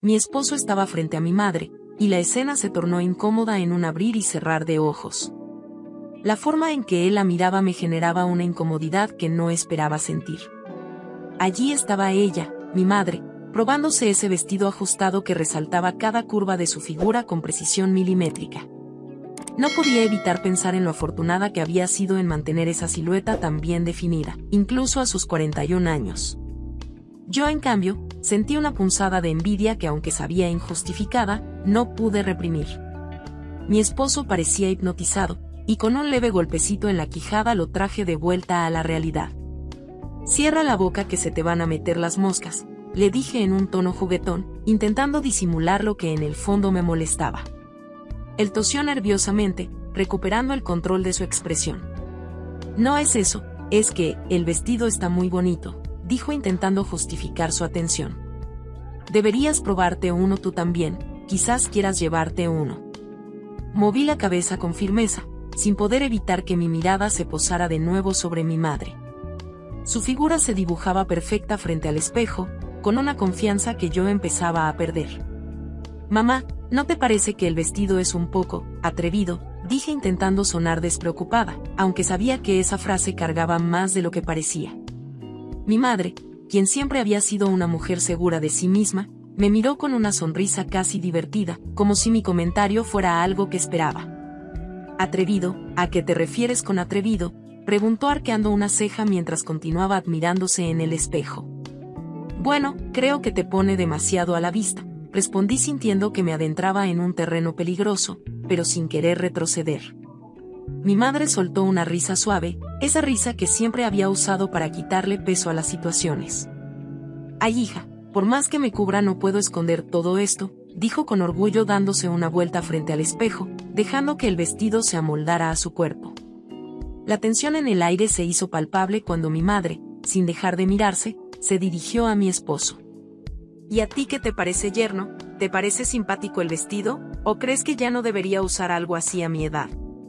Mi esposo estaba frente a mi madre, y la escena se tornó incómoda en un abrir y cerrar de ojos. La forma en que él la miraba me generaba una incomodidad que no esperaba sentir. Allí estaba ella, mi madre, probándose ese vestido ajustado que resaltaba cada curva de su figura con precisión milimétrica. No podía evitar pensar en lo afortunada que había sido en mantener esa silueta tan bien definida, incluso a sus 41 años. Yo, en cambio, sentí una punzada de envidia que, aunque sabía injustificada, no pude reprimir. Mi esposo parecía hipnotizado, y con un leve golpecito en la quijada lo traje de vuelta a la realidad. «Cierra la boca que se te van a meter las moscas», le dije en un tono juguetón, intentando disimular lo que en el fondo me molestaba. Él tosió nerviosamente, recuperando el control de su expresión. «No es eso, es que el vestido está muy bonito», dijo intentando justificar su atención. «Deberías probarte uno tú también, quizás quieras llevarte uno». Moví la cabeza con firmeza, sin poder evitar que mi mirada se posara de nuevo sobre mi madre. Su figura se dibujaba perfecta frente al espejo, con una confianza que yo empezaba a perder. «Mamá, ¿no te parece que el vestido es un poco atrevido?», dije intentando sonar despreocupada, aunque sabía que esa frase cargaba más de lo que parecía. Mi madre, quien siempre había sido una mujer segura de sí misma, me miró con una sonrisa casi divertida, como si mi comentario fuera algo que esperaba. «¿Atrevido? ¿A qué te refieres con atrevido?», preguntó arqueando una ceja mientras continuaba admirándose en el espejo. «Bueno, creo que te pone demasiado a la vista», respondí sintiendo que me adentraba en un terreno peligroso, pero sin querer retroceder. Mi madre soltó una risa suave, esa risa que siempre había usado para quitarle peso a las situaciones. «Ay, hija, por más que me cubra no puedo esconder todo esto», dijo con orgullo dándose una vuelta frente al espejo, dejando que el vestido se amoldara a su cuerpo. La tensión en el aire se hizo palpable cuando mi madre, sin dejar de mirarse, se dirigió a mi esposo. «¿Y a ti qué te parece, yerno? ¿Te parece simpático el vestido? ¿O crees que ya no debería usar algo así a mi edad?».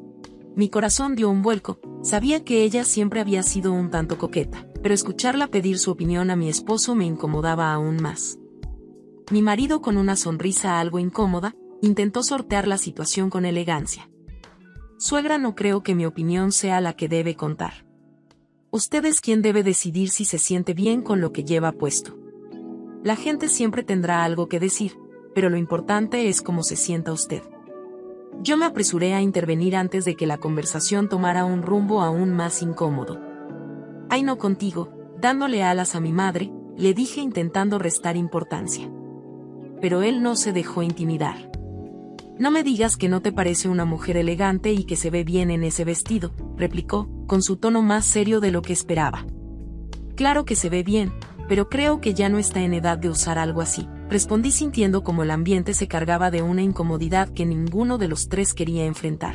Mi corazón dio un vuelco, sabía que ella siempre había sido un tanto coqueta, pero escucharla pedir su opinión a mi esposo me incomodaba aún más. Mi marido, con una sonrisa algo incómoda, intentó sortear la situación con elegancia. «Suegra, no creo que mi opinión sea la que debe contar. Usted es quien debe decidir si se siente bien con lo que lleva puesto. La gente siempre tendrá algo que decir, pero lo importante es cómo se sienta usted». Yo me apresuré a intervenir antes de que la conversación tomara un rumbo aún más incómodo. «Ay, no contigo», dándole alas a mi madre, le dije intentando restar importancia. Pero él no se dejó intimidar. «No me digas que no te parece una mujer elegante y que se ve bien en ese vestido», replicó, con su tono más serio de lo que esperaba. «Claro que se ve bien, pero creo que ya no está en edad de usar algo así», respondí sintiendo como el ambiente se cargaba de una incomodidad que ninguno de los tres quería enfrentar.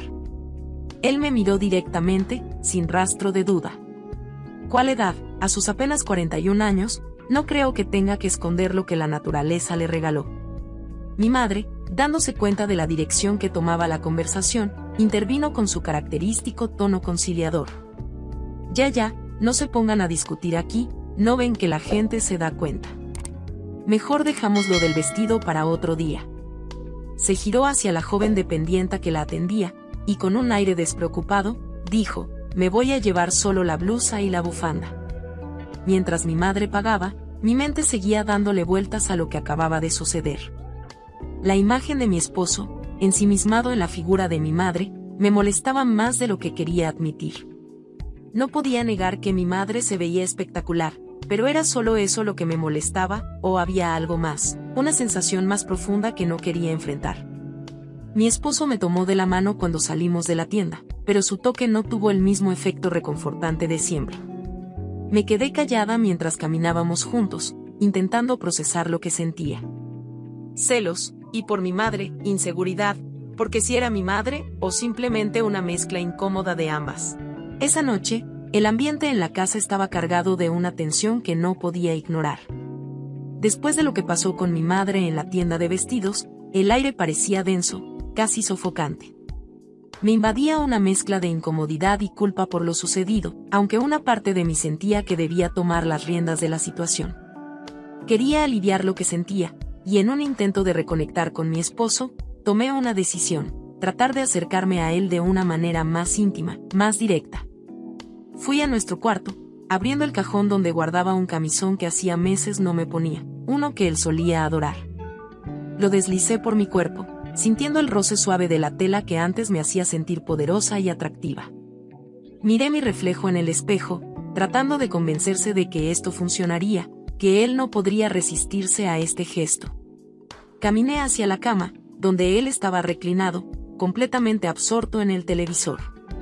Él me miró directamente, sin rastro de duda. «¿Cuál edad? A sus apenas 41 años, no creo que tenga que esconder lo que la naturaleza le regaló». Mi madre, dándose cuenta de la dirección que tomaba la conversación, intervino con su característico tono conciliador. Ya, no se pongan a discutir aquí, ¿no ven que la gente se da cuenta? Mejor dejamos lo del vestido para otro día». Se giró hacia la joven dependienta que la atendía, y con un aire despreocupado, dijo: «Me voy a llevar solo la blusa y la bufanda». Mientras mi madre pagaba, mi mente seguía dándole vueltas a lo que acababa de suceder. La imagen de mi esposo, ensimismado en la figura de mi madre, me molestaba más de lo que quería admitir. No podía negar que mi madre se veía espectacular, pero ¿era solo eso lo que me molestaba, o había algo más, una sensación más profunda que no quería enfrentar? Mi esposo me tomó de la mano cuando salimos de la tienda, pero su toque no tuvo el mismo efecto reconfortante de siempre. Me quedé callada mientras caminábamos juntos, intentando procesar lo que sentía. Celos, y por mi madre, inseguridad, porque si era mi madre, o simplemente una mezcla incómoda de ambas. Esa noche, el ambiente en la casa estaba cargado de una tensión que no podía ignorar. Después de lo que pasó con mi madre en la tienda de vestidos, el aire parecía denso, casi sofocante. Me invadía una mezcla de incomodidad y culpa por lo sucedido, aunque una parte de mí sentía que debía tomar las riendas de la situación. Quería aliviar lo que sentía, y en un intento de reconectar con mi esposo, tomé una decisión: tratar de acercarme a él de una manera más íntima, más directa. Fui a nuestro cuarto, abriendo el cajón donde guardaba un camisón que hacía meses no me ponía, uno que él solía adorar. Lo deslicé por mi cuerpo, sintiendo el roce suave de la tela que antes me hacía sentir poderosa y atractiva. Miré mi reflejo en el espejo, tratando de convencerse de que esto funcionaría, que él no podría resistirse a este gesto. Caminé hacia la cama, donde él estaba reclinado, completamente absorto en el televisor.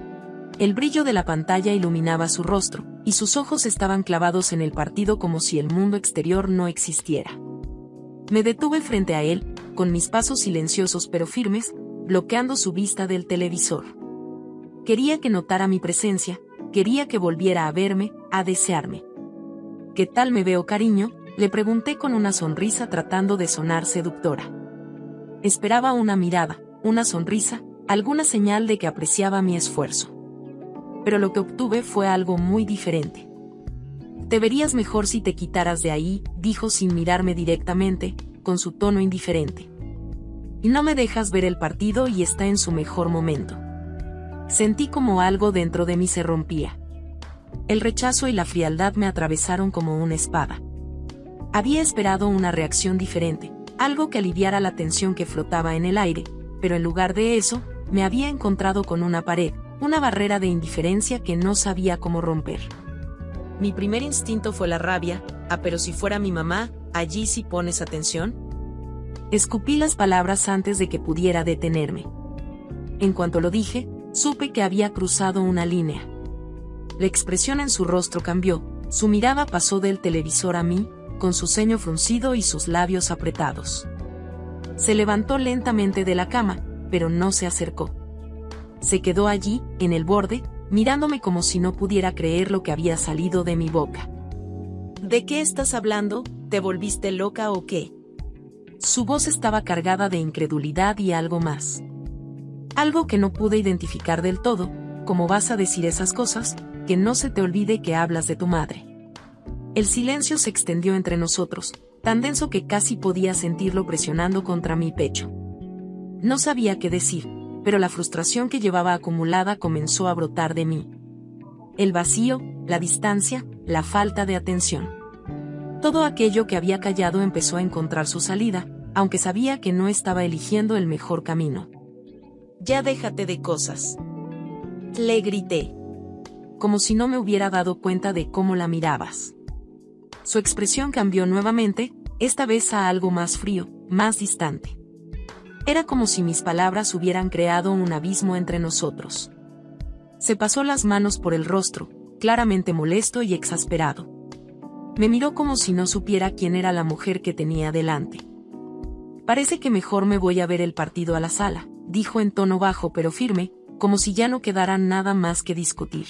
El brillo de la pantalla iluminaba su rostro, y sus ojos estaban clavados en el partido como si el mundo exterior no existiera. Me detuve frente a él, con mis pasos silenciosos pero firmes, bloqueando su vista del televisor. Quería que notara mi presencia, quería que volviera a verme, a desearme. ¿Qué tal me veo, cariño?, le pregunté con una sonrisa tratando de sonar seductora. Esperaba una mirada, una sonrisa, alguna señal de que apreciaba mi esfuerzo. Pero lo que obtuve fue algo muy diferente. «Te verías mejor si te quitaras de ahí», dijo sin mirarme directamente, con su tono indiferente. «Y no me dejas ver el partido y está en su mejor momento». Sentí como algo dentro de mí se rompía. El rechazo y la frialdad me atravesaron como una espada. Había esperado una reacción diferente, algo que aliviara la tensión que flotaba en el aire, pero en lugar de eso, me había encontrado con una pared, una barrera de indiferencia que no sabía cómo romper. Mi primer instinto fue la rabia: pero si fuera mi mamá, ¿allí sí pones atención? Escupí las palabras antes de que pudiera detenerme. En cuanto lo dije, supe que había cruzado una línea. La expresión en su rostro cambió, su mirada pasó del televisor a mí, con su ceño fruncido y sus labios apretados. Se levantó lentamente de la cama, pero no se acercó. Se quedó allí, en el borde, mirándome como si no pudiera creer lo que había salido de mi boca. ¿De qué estás hablando? ¿Te volviste loca o qué? Su voz estaba cargada de incredulidad y algo más. Algo que no pude identificar del todo. ¿Cómo vas a decir esas cosas? Que no se te olvide que hablas de tu madre. El silencio se extendió entre nosotros, tan denso que casi podía sentirlo presionando contra mi pecho. No sabía qué decir, pero la frustración que llevaba acumulada comenzó a brotar de mí. El vacío, la distancia, la falta de atención. Todo aquello que había callado empezó a encontrar su salida, aunque sabía que no estaba eligiendo el mejor camino. «Ya déjate de cosas», le grité. Como si no me hubiera dado cuenta de cómo la mirabas. Su expresión cambió nuevamente, esta vez a algo más frío, más distante. Era como si mis palabras hubieran creado un abismo entre nosotros. Se pasó las manos por el rostro, claramente molesto y exasperado. Me miró como si no supiera quién era la mujer que tenía delante. «Parece que mejor me voy a ver el partido a la sala», dijo en tono bajo pero firme, como si ya no quedara nada más que discutir.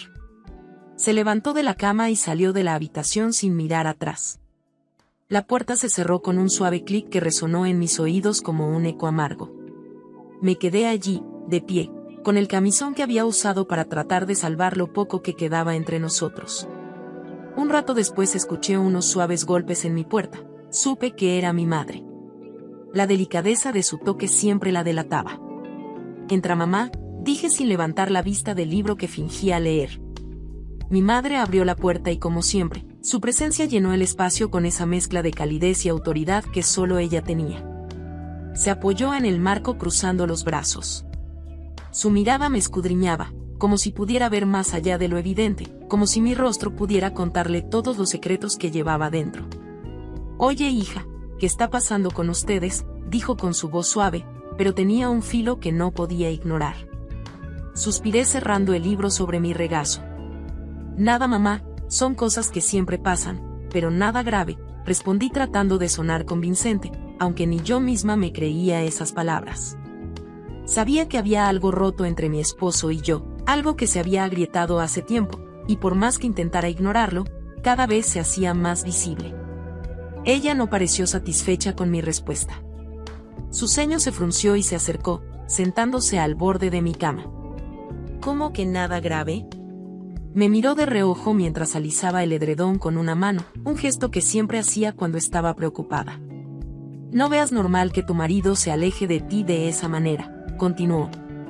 Se levantó de la cama y salió de la habitación sin mirar atrás. La puerta se cerró con un suave clic que resonó en mis oídos como un eco amargo. Me quedé allí, de pie, con el camisón que había usado para tratar de salvar lo poco que quedaba entre nosotros. Un rato después escuché unos suaves golpes en mi puerta. Supe que era mi madre. La delicadeza de su toque siempre la delataba. «Entra, mamá», dije sin levantar la vista del libro que fingía leer. Mi madre abrió la puerta y, como siempre, su presencia llenó el espacio con esa mezcla de calidez y autoridad que solo ella tenía. Se apoyó en el marco cruzando los brazos. Su mirada me escudriñaba, como si pudiera ver más allá de lo evidente, como si mi rostro pudiera contarle todos los secretos que llevaba dentro. «Oye, hija, ¿qué está pasando con ustedes?», dijo con su voz suave, pero tenía un filo que no podía ignorar. Suspiré cerrando el libro sobre mi regazo. «Nada, mamá, son cosas que siempre pasan, pero nada grave», respondí tratando de sonar convincente, aunque ni yo misma me creía esas palabras. Sabía que había algo roto entre mi esposo y yo, algo que se había agrietado hace tiempo, y por más que intentara ignorarlo, cada vez se hacía más visible. Ella no pareció satisfecha con mi respuesta. Su ceño se frunció y se acercó, sentándose al borde de mi cama. «¿Cómo que nada grave?», me miró de reojo mientras alisaba el edredón con una mano, un gesto que siempre hacía cuando estaba preocupada. No veas normal que tu marido se aleje de ti de esa manera, continuó.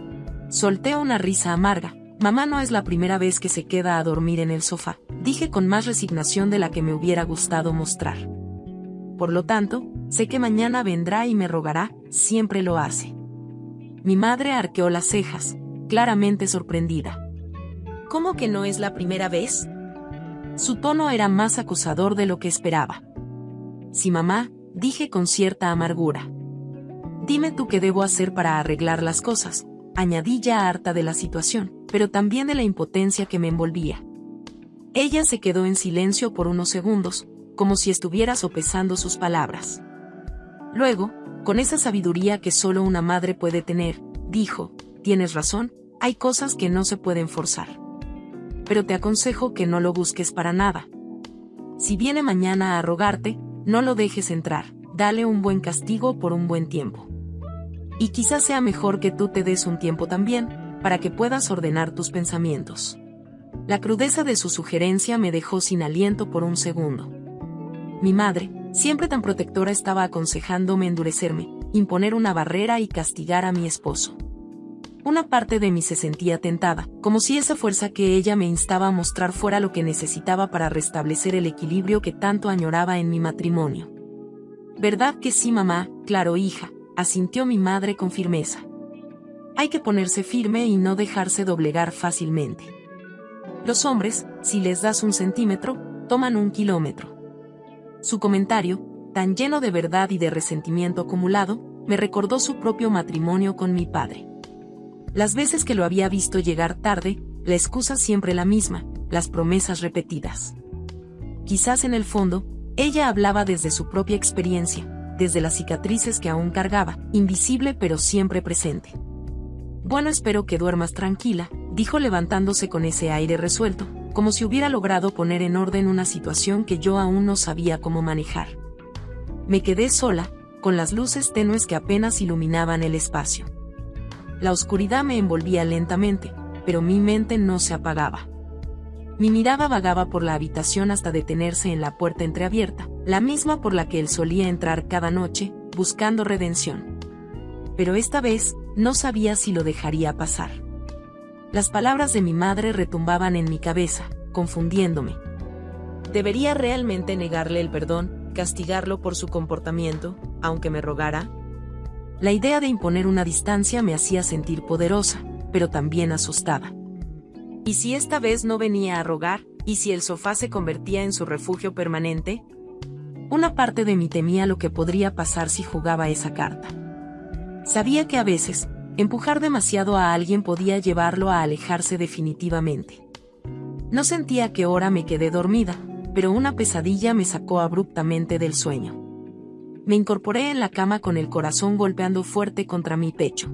Solté una risa amarga. Mamá no es la primera vez que se queda a dormir en el sofá, dije con más resignación de la que me hubiera gustado mostrar. Por lo tanto, sé que mañana vendrá y me rogará, siempre lo hace. Mi madre arqueó las cejas, claramente sorprendida. ¿Cómo que no es la primera vez? Su tono era más acusador de lo que esperaba. Sí, mamá, dije con cierta amargura. Dime tú qué debo hacer para arreglar las cosas, añadí ya harta de la situación, pero también de la impotencia que me envolvía. Ella se quedó en silencio por unos segundos, como si estuviera sopesando sus palabras. Luego, con esa sabiduría que solo una madre puede tener, dijo, tienes razón, hay cosas que no se pueden forzar. Pero te aconsejo que no lo busques para nada. Si viene mañana a rogarte, no lo dejes entrar, dale un buen castigo por un buen tiempo. Y quizás sea mejor que tú te des un tiempo también, para que puedas ordenar tus pensamientos. La crudeza de su sugerencia me dejó sin aliento por un segundo. Mi madre, siempre tan protectora, estaba aconsejándome endurecerme, imponer una barrera y castigar a mi esposo. Una parte de mí se sentía tentada, como si esa fuerza que ella me instaba a mostrar fuera lo que necesitaba para restablecer el equilibrio que tanto añoraba en mi matrimonio. ¿Verdad que sí, mamá? Claro, hija, asintió mi madre con firmeza. Hay que ponerse firme y no dejarse doblegar fácilmente. Los hombres, si les das 1 centímetro, toman 1 kilómetro. Su comentario, tan lleno de verdad y de resentimiento acumulado, me recordó su propio matrimonio con mi padre. Las veces que lo había visto llegar tarde, la excusa siempre la misma, las promesas repetidas. Quizás en el fondo, ella hablaba desde su propia experiencia, desde las cicatrices que aún cargaba, invisible pero siempre presente. Bueno, espero que duermas tranquila, dijo levantándose con ese aire resuelto, como si hubiera logrado poner en orden una situación que yo aún no sabía cómo manejar. Me quedé sola, con las luces tenues que apenas iluminaban el espacio. La oscuridad me envolvía lentamente, pero mi mente no se apagaba. Mi mirada vagaba por la habitación hasta detenerse en la puerta entreabierta, la misma por la que él solía entrar cada noche, buscando redención. Pero esta vez, no sabía si lo dejaría pasar. Las palabras de mi madre retumbaban en mi cabeza, confundiéndome. ¿Debería realmente negarle el perdón, castigarlo por su comportamiento, aunque me rogara? La idea de imponer una distancia me hacía sentir poderosa, pero también asustada. ¿Y si esta vez no venía a rogar? ¿Y si el sofá se convertía en su refugio permanente? Una parte de mí temía lo que podría pasar si jugaba esa carta. Sabía que a veces, empujar demasiado a alguien podía llevarlo a alejarse definitivamente. No sentía a qué hora me quedé dormida, pero una pesadilla me sacó abruptamente del sueño. Me incorporé en la cama con el corazón golpeando fuerte contra mi pecho.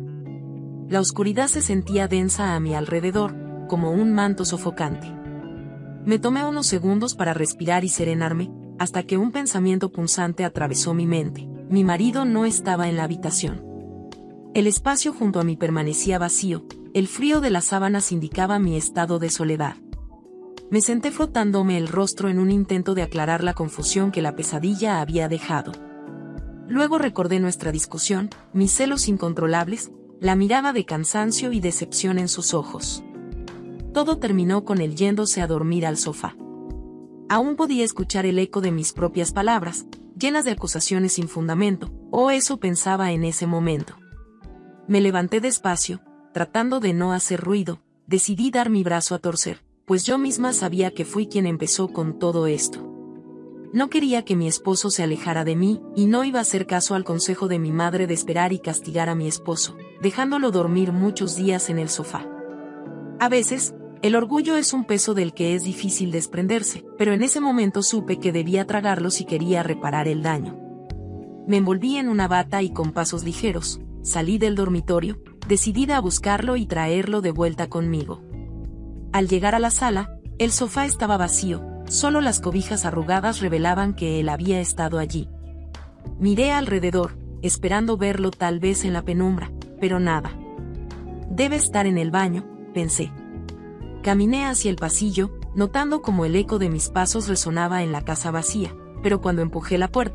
La oscuridad se sentía densa a mi alrededor, como un manto sofocante. Me tomé unos segundos para respirar y serenarme, hasta que un pensamiento punzante atravesó mi mente. Mi marido no estaba en la habitación. El espacio junto a mí permanecía vacío, el frío de las sábanas indicaba mi estado de soledad. Me senté frotándome el rostro en un intento de aclarar la confusión que la pesadilla había dejado. Luego recordé nuestra discusión, mis celos incontrolables, la mirada de cansancio y decepción en sus ojos. Todo terminó con él yéndose a dormir al sofá. Aún podía escuchar el eco de mis propias palabras, llenas de acusaciones sin fundamento, o eso pensaba en ese momento. Me levanté despacio, tratando de no hacer ruido, decidí dar mi brazo a torcer, pues yo misma sabía que fui quien empezó con todo esto. No quería que mi esposo se alejara de mí, y no iba a hacer caso al consejo de mi madre de esperar y castigar a mi esposo, dejándolo dormir muchos días en el sofá. A veces, el orgullo es un peso del que es difícil desprenderse, pero en ese momento supe que debía tragarlo si quería reparar el daño. Me envolví en una bata y con pasos ligeros, salí del dormitorio, decidida a buscarlo y traerlo de vuelta conmigo. Al llegar a la sala, el sofá estaba vacío, solo las cobijas arrugadas revelaban que él había estado allí. Miré alrededor, esperando verlo tal vez en la penumbra, pero nada. Debe estar en el baño, pensé. Caminé hacia el pasillo, notando cómo el eco de mis pasos resonaba en la casa vacía, pero cuando empujé la puerta,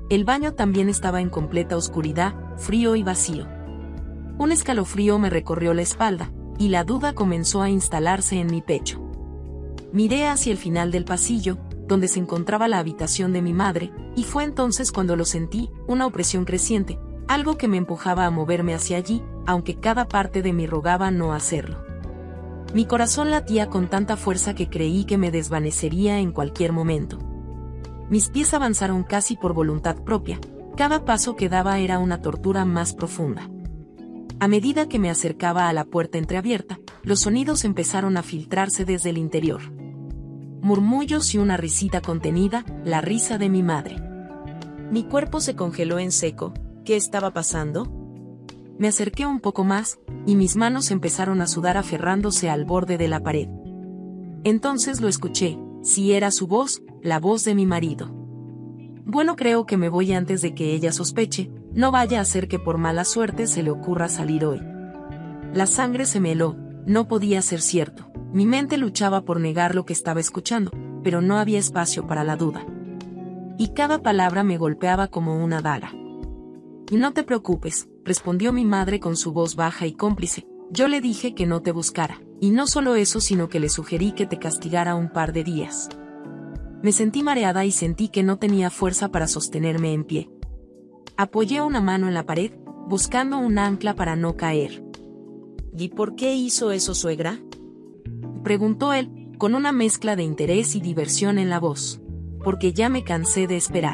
El baño también estaba en completa oscuridad, frío y vacío. Un escalofrío me recorrió la espalda, y la duda comenzó a instalarse en mi pecho. Miré hacia el final del pasillo, donde se encontraba la habitación de mi madre, y fue entonces cuando lo sentí, una opresión creciente, algo que me empujaba a moverme hacia allí, aunque cada parte de mí rogaba no hacerlo. Mi corazón latía con tanta fuerza que creí que me desvanecería en cualquier momento. Mis pies avanzaron casi por voluntad propia, cada paso que daba era una tortura más profunda. A medida que me acercaba a la puerta entreabierta, los sonidos empezaron a filtrarse desde el interior. Murmullos y una risita contenida, la risa de mi madre. Mi cuerpo se congeló en seco. ¿Qué estaba pasando? Me acerqué un poco más, y mis manos empezaron a sudar aferrándose al borde de la pared. Entonces lo escuché, si era su voz, la voz de mi marido. Bueno, creo que me voy antes de que ella sospeche, no vaya a ser que por mala suerte se le ocurra salir hoy. La sangre se me heló, no podía ser cierto. Mi mente luchaba por negar lo que estaba escuchando, pero no había espacio para la duda. Y cada palabra me golpeaba como una daga. Y no te preocupes, respondió mi madre con su voz baja y cómplice, yo le dije que no te buscara, y no solo eso sino que le sugerí que te castigara un par de días. Me sentí mareada y sentí que no tenía fuerza para sostenerme en pie. Apoyé una mano en la pared, buscando un ancla para no caer. ¿Y por qué hizo eso, suegra?, preguntó él, con una mezcla de interés y diversión en la voz. Porque ya me cansé de esperar.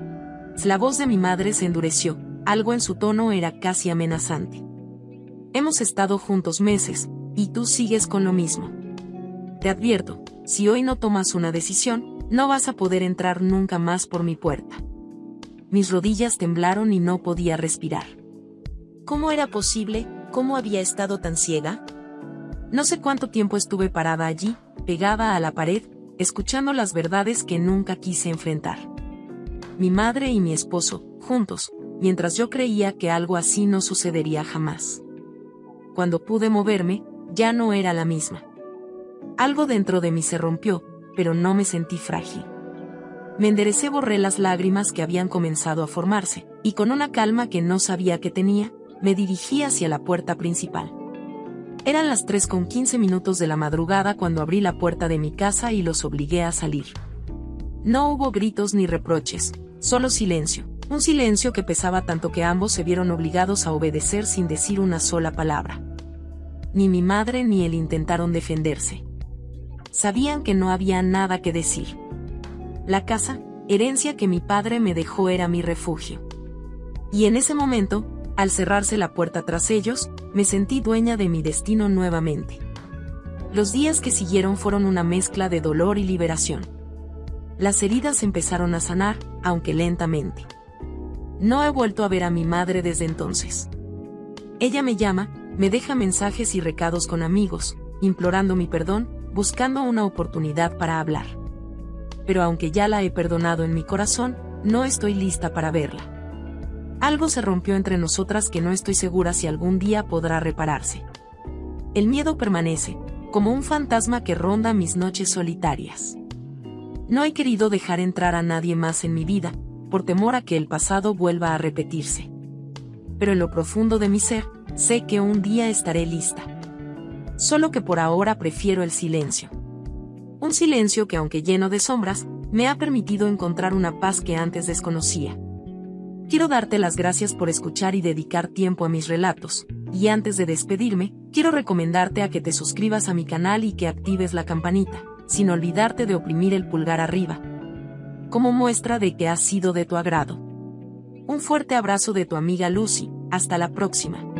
La voz de mi madre se endureció, algo en su tono era casi amenazante. Hemos estado juntos meses, y tú sigues con lo mismo. Te advierto, si hoy no tomas una decisión, no vas a poder entrar nunca más por mi puerta. Mis rodillas temblaron y no podía respirar. ¿Cómo era posible? ¿Cómo había estado tan ciega? No sé cuánto tiempo estuve parada allí, pegada a la pared, escuchando las verdades que nunca quise enfrentar. Mi madre y mi esposo, juntos, mientras yo creía que algo así no sucedería jamás. Cuando pude moverme, ya no era la misma. Algo dentro de mí se rompió, pero no me sentí frágil. Me enderecé, borré las lágrimas que habían comenzado a formarse, y con una calma que no sabía que tenía, me dirigí hacia la puerta principal. Eran las 3:15 de la madrugada cuando abrí la puerta de mi casa y los obligué a salir. No hubo gritos ni reproches, solo silencio, un silencio que pesaba tanto que ambos se vieron obligados a obedecer sin decir una sola palabra. Ni mi madre ni él intentaron defenderse. Sabían que no había nada que decir. La casa, herencia que mi padre me dejó, era mi refugio. Y en ese momento, al cerrarse la puerta tras ellos, me sentí dueña de mi destino nuevamente. Los días que siguieron fueron una mezcla de dolor y liberación. Las heridas empezaron a sanar, aunque lentamente. No he vuelto a ver a mi madre desde entonces. Ella me llama, me deja mensajes y recados con amigos, implorando mi perdón, buscando una oportunidad para hablar. Pero aunque ya la he perdonado en mi corazón, no estoy lista para verla. Algo se rompió entre nosotras que no estoy segura si algún día podrá repararse. El miedo permanece, como un fantasma que ronda mis noches solitarias. No he querido dejar entrar a nadie más en mi vida, por temor a que el pasado vuelva a repetirse. Pero en lo profundo de mi ser, sé que un día estaré lista. Solo que por ahora prefiero el silencio. Un silencio que, aunque lleno de sombras, me ha permitido encontrar una paz que antes desconocía. Quiero darte las gracias por escuchar y dedicar tiempo a mis relatos, y antes de despedirme, quiero recomendarte a que te suscribas a mi canal y que actives la campanita, sin olvidarte de oprimir el pulgar arriba, como muestra de que ha sido de tu agrado. Un fuerte abrazo de tu amiga Lucy, hasta la próxima.